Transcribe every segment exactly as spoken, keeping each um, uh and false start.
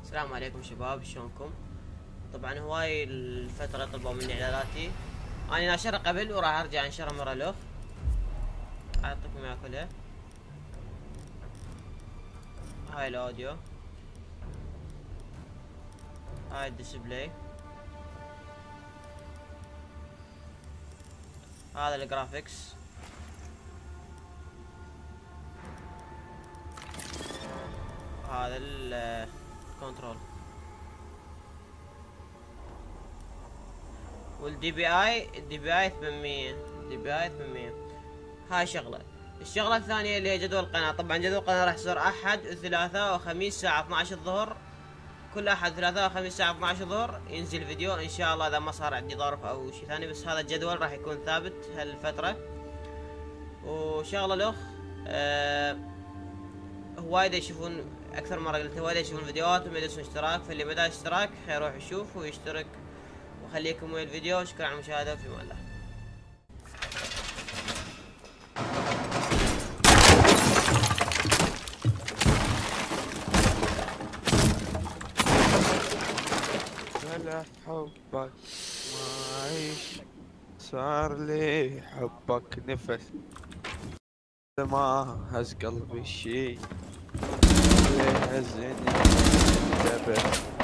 السلام عليكم شباب، شلونكم؟ طبعا هواي الفترة طلبوا مني اعلاناتي، انا ناشرها قبل وراح ارجع انشرها مرة له. اعطيكم اياها كلها. هاي الاوديو، هاي الديسبلاي، هذا الجرافيكس، هذا الكنترول، والدي بي اي الدي بي اي ثمانمية، دي بي اي ثمانمية. هاي شغلة. الشغلة الثانية اللي هي جدول القناة. طبعا جدول القناة راح يصير احد وثلاثاء وخميس الساعة اثنعش الظهر، كل احد ثلاثاء وخميس الساعة اثنعش الظهر ينزل فيديو ان شاء الله، اذا ما صار عندي ظرف او شيء ثاني، بس هذا الجدول راح يكون ثابت هالفترة. وشغلة الاخ، أه هوايد يشوفون، اكثر مرة قلت هوايد يشوفون فيديوهات وما يدوسون اشتراك، فاللي ما داش اشتراك يروح يشوف ويشترك. وخليكم ويا الفيديو، شكرا على المشاهدة وفي امان الله. هلا حبك ما عيش، صار لي حبك نفس، ما هز قلبي الشي يهزني انتبه.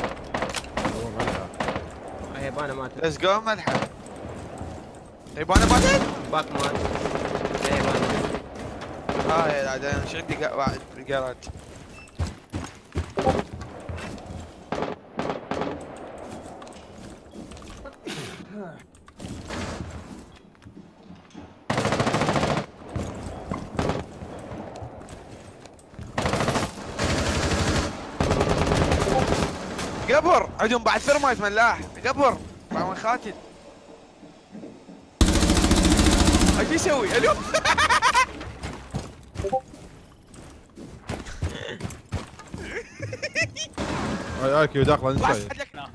هيبانة ماتت. ليتس جو ملحق. هيبانة ماتت؟ باك مات. هيبانة. هاي بعدين ايش عندي بعد بالجراج. قبر عندهم بعد ثرمايت ملاح. قبر بعد ما خاتل. ايش يسوي؟ الو اي كيو داخل انسى.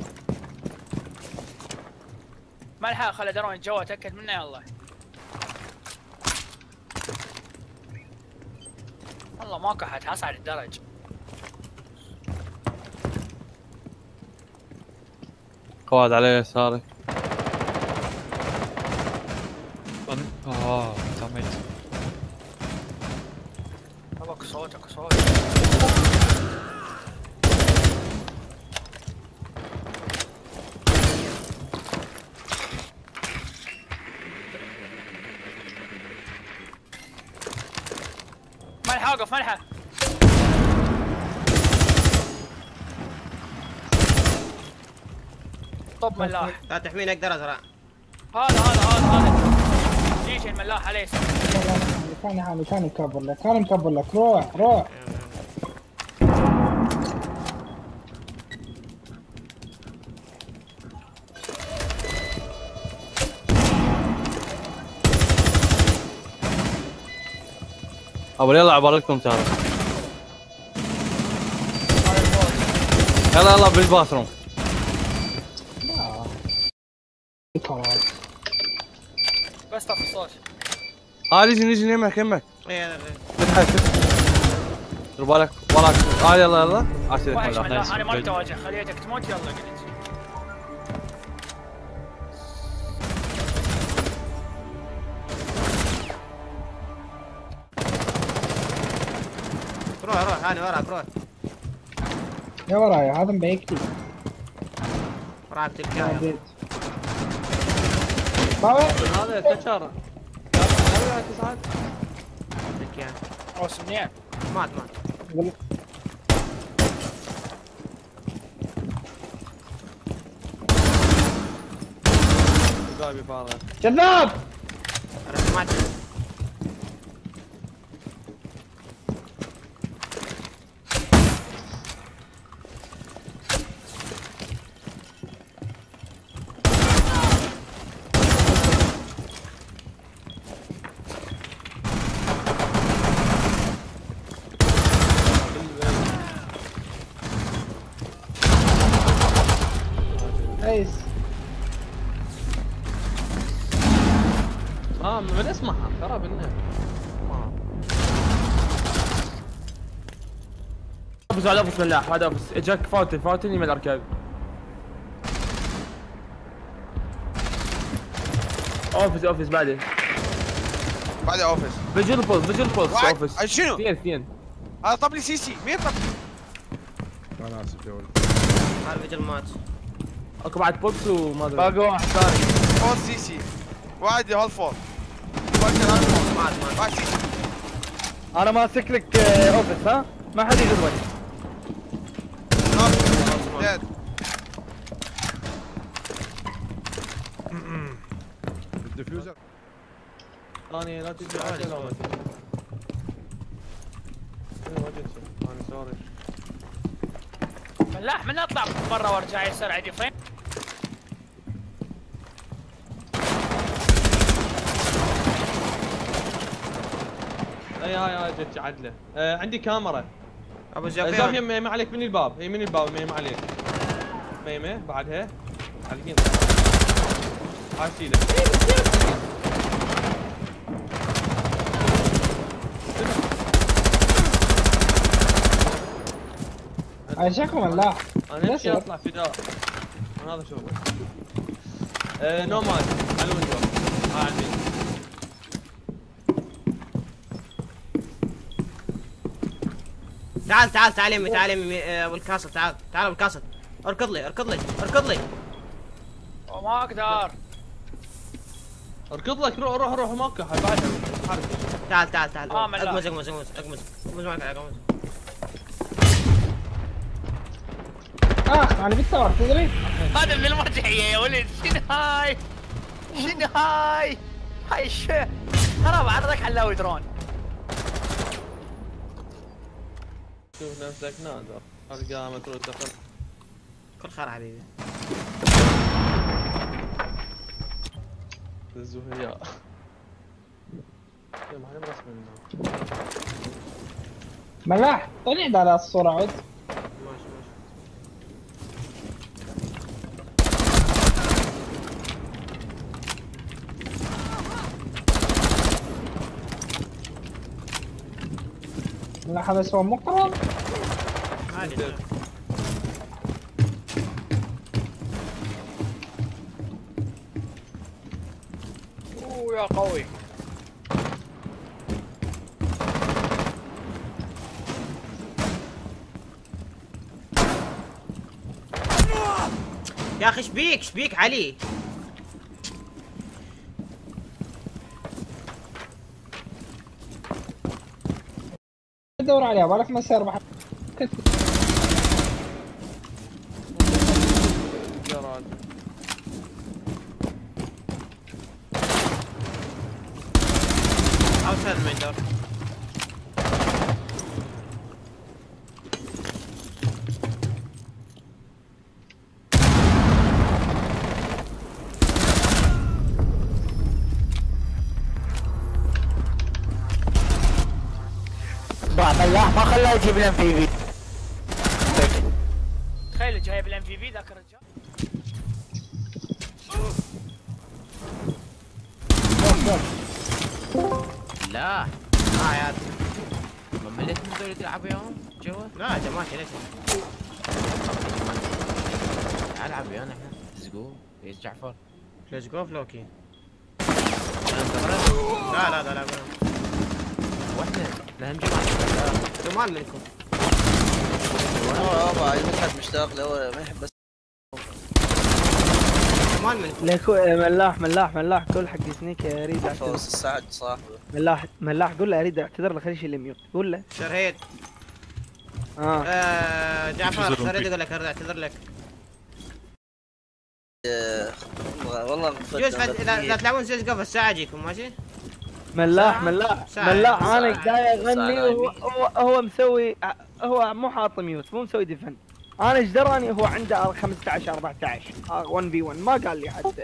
ما الحق خلي درون جوا اتاكد منه. يلا والله ماكو حد حاصل الدرج. قواعد على يساري. اه سميت. ابك صوتك صوت. ملحق وقف ملحق. طب ملاح. لا تحميني اقدر ازرع. هذا هذا هذا هذا جيش الملاح عليه. كان حالي كان يكبر لك، كان مكبر لك. روح روح. ابو يلا عبالكم ترى. يلا يلا بالباثروم. بس طفي الصوت. ها نجي نجي يمك يمك. اي هذا فتحت دير بالك وراك. ها يلا يلا عاشرك وحش ملاح. ملاح انا ما تواجه خليتك تموت. يلا قلت روح روح انا وراك. روح يا وراي هذا مبيكتي. وراك تلقاه. طاوع هذا كشر. يلا تسعد. تلقاه. او سمنيان. مات مات. قاعد فاضي. كذاب. رحت مات. ايس. اه من اسمها خراب النت. اوفيس هذا اوفيس ملاح، هذا اوفيس اجاك فاوتن فاوتن يمين الاركاد. اوفيس اوفيس بعده بعد اوفيس. فيجن بولز فيجن بولز واحد. اوفيس. شنو؟ اثنين اثنين. هذا طب لي سي سي. مين طب؟ انا اسف يا ولد. هذا فيجن مات. اكو بعد بولز وما ادري. باقي واحد ثاني. فور سي سي. واحد هول فور. واحد هول فور. مات مات. واحد سي سي. انا ماسك لك آه، اوفيس ها؟ ما حد يقدر. ديد. الديفيوزر ثاني لا تجي عشان لا ما تجي. ما جيت انا سوري. ملاح من اطلع برا وارجع يسار عندي فين؟ اي هاي هاي جت عدله. آه عندي كاميرا. ابو زاوية زكي يم عليك من الباب، هي من الباب يم عليك. ميمه بعدها على اليمين. هاي شيله. عايشكم ملاح. انا امشي اطلع فداء. انا هذا شغل. آه نوماد على الويندو. ها على اليمين. تعال تعال تعال يمي تعال يمي آه، ابو الكاسل تعال تعال ابو الكاسل اركض لي اركض لي اركض لي. ما اقدر. اركض لك روح روح روح ماكو بعد حارب. تعال تعال تعال آه، ملاح. اقمز اقمز اقمز اقمز اقمز معك اقمز. اخ انا بالثور تدري؟ هذا من المرجعيه يا ولد. شنو هاي؟ شنو هاي؟ هاي شو؟ ترى بعرضك حلاوي درون. شوف نفسك نادر. ارقامك تروح تاخذ. كل خير حبيبي. الزهياء. يا ما رسم منه. ملاح طلع على الصورة عد. ماشي ماشي. ملاح هذا سوى مقرب. عادي. اوه يا قوي. يا اخي ايش بيك ايش بيك علي؟ دور عليها بالك ما يصير بحر. يا راجل. اوسط من دور. ملاح ما خلاه يجيب الام في بي. تخيل جايب الام في بي ذاك الرجال. لا اه يا ما مليت من دول تلعبوا يوم جوا؟ لا يا جماعه ليش؟ العب ويانا احنا تزقوه يا جعفر. ليش جو فلوكي؟ لا لا لا لا واحنا لا هم جماعه جمال منكم. والله يابا المدحت مشتاق له ما يحب بس. جمال منكم. ليكو ملاح ملاح ملاح قول حق سنيك اريد اعتذر. فوز السعد صاحبه. ملاح ملاح قول له اريد اعتذر له خليه يشيل الميوت قول له. شرهيد. اه, آه جعفر اريد اقول لك اريد اعتذر لك. والله جوز اذا اذا تلعبون سيس قبل الساعه اجيكم ماشي؟ ملاح ملاح ساعة. ملاح ساعة. انا قاعد اغني وهو هو, هو مسوي هو مو حاط ميوت مو مسوي ديفن. انا ايش دراني هو عنده خمسة عشر أربعة عشر واحد في واحد ما قال لي حتى.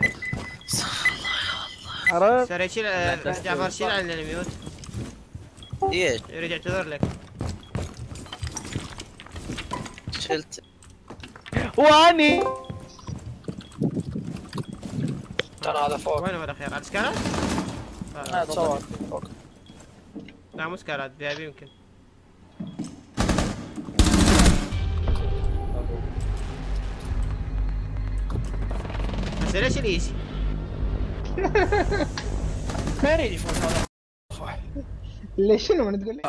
عرفت؟ سوري شيل جعفر شيل عن الميوت. ايش؟ يريد يعتذر لك. شلت. واني ترى هذا فوق. وين هو الاخير؟ على سكالات؟ لا تصور فوق. لا مو سكالات في اي بي يمكن. هسه ليش الايسي؟ ما يريد يفوز هذا. ليش شنو من تقول لي؟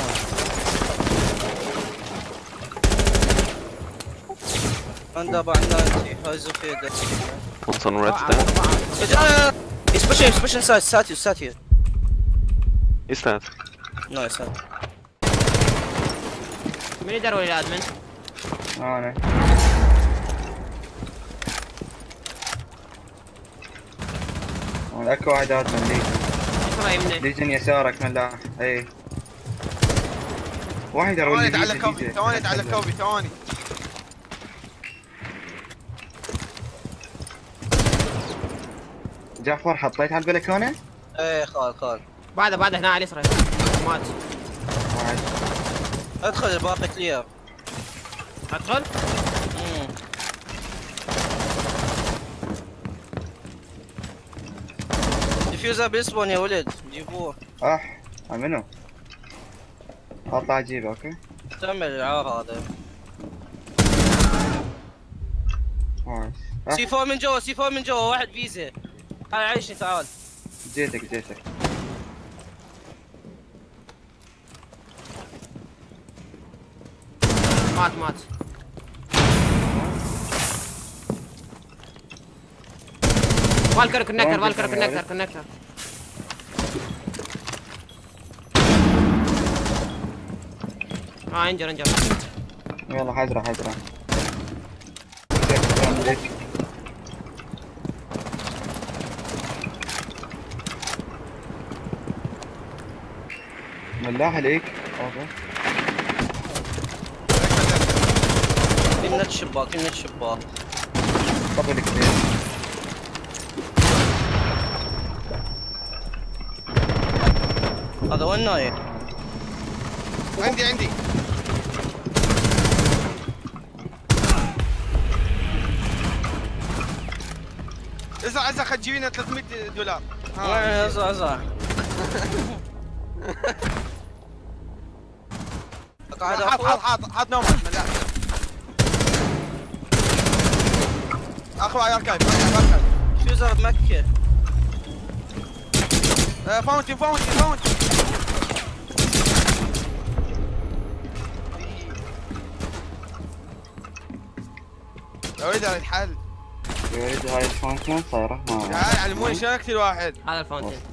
عنده بعدنا انت هاي زوفيا دكس. One's on red stand. He's pushing, he's pushing inside. Sat you, sat you. Is that? No, he's sat. من يدروا الادمن؟ انا اكو واحد ادمن ليجن. ايش منه؟ ليجن يسارك ملاح. اي واحد يروح ثواني على كوبي ثواني على كوبي ثواني. جعفر حطيت على البلكونه؟ ايه خال خال. بعده بعده هنا على اليسار مات. واحد ادخل الباقي كلير. ادخل؟ امم ديفيوزر بيسبون يا ولد جيبوه. اح منو؟ اطلع اجيبه اوكي؟ كمل العار هذا. واحد سي فور من جوا سي فور من جوا واحد فيزا. هاي عيشني تعال. جيتك جيتك. مات مات. والكر كونكتر والكر كونكتر كونكتر. اه انجر انجر. يلا حزرة حزرة. ملاح عليك. اوكي. يمنا الشباك يمنا الشباك. قبل كثير. هذا وين نايم؟ عندي عندي. ازرع ازرع خل تجيب لنا ثلاثمية دولار. ها ازرع ازرع. حاط حاط حاط حاط نوم ملاح. اخو عيال كايف اركايف. فيوزر بمكة. فاونتين فاونتين فاونتين. يا ولد الحل. يا ولد هاي الفانكشن صايرة. تعال علموني شلون اقتل واحد. هذا الفاونتين.